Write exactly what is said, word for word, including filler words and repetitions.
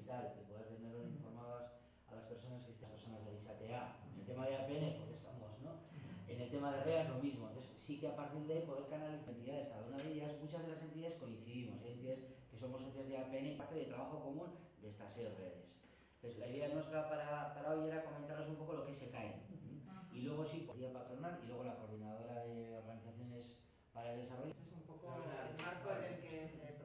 tal, de poder tenerlo informadas a las personas que están personas del I S A T A. En el tema de A P N, pues estamos, ¿no? En el tema de R E A es lo mismo. Entonces, sí que a partir de ahí poder canalizar entidades, cada una de ellas, muchas de las entidades coincidimos. Hay entidades que somos socias de A P N y parte de trabajo común de estas seis redes. Entonces, la idea nuestra para, para hoy era comentaros un poco lo que se cae. Y luego sí, podría patronal y luego la coordinadora de organizaciones para el desarrollo. Este es un poco el marco en el que se